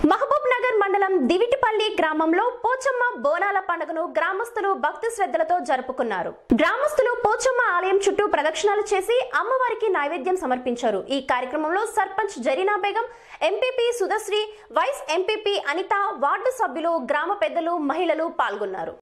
మహబూబ్నగర్ మండలం దివిటిపల్లి గ్రామంలో పోచమ్మ బోనాల పండుగను గ్రామస్తులు భక్తి శ్రద్ధలతో జరుపుకున్నారు. గ్రామస్తులు పోచమ్మ ఆలయం చుట్టూ ప్రదక్షిణాలు చేసి అమ్మవారికి నైవేద్యం సమర్పించారు. ఈ కార్యక్రమంలో sarpanch Zarina Begum, MPP Sudhasri, vice MPP Anitha, ward సభ్యులు, గ్రామ పెద్దలు, మహిళలు పాల్గొన్నారు.